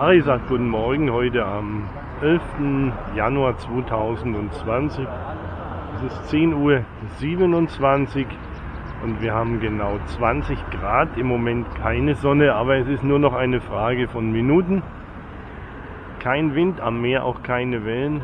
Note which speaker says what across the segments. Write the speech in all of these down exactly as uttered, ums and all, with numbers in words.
Speaker 1: Harry sagt guten Morgen, heute am elften Januar zweitausendzwanzig. Es ist zehn Uhr siebenundzwanzig und wir haben genau zwanzig Grad. Im Moment keine Sonne, aber es ist nur noch eine Frage von Minuten. Kein Wind, am Meer auch keine Wellen.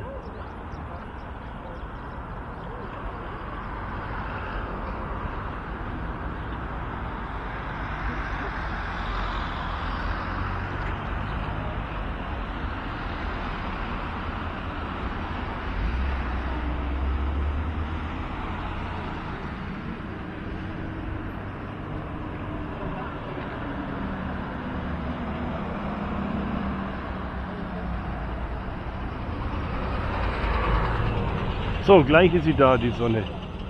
Speaker 1: So, gleich ist sie da, die Sonne.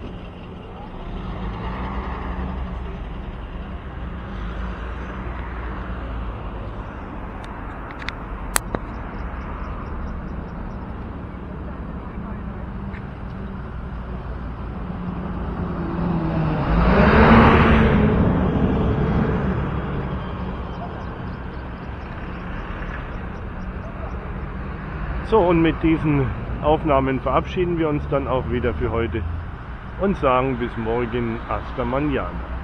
Speaker 1: So, und mit diesen Aufnahmen verabschieden wir uns dann auch wieder für heute und sagen bis morgen hasta mañana.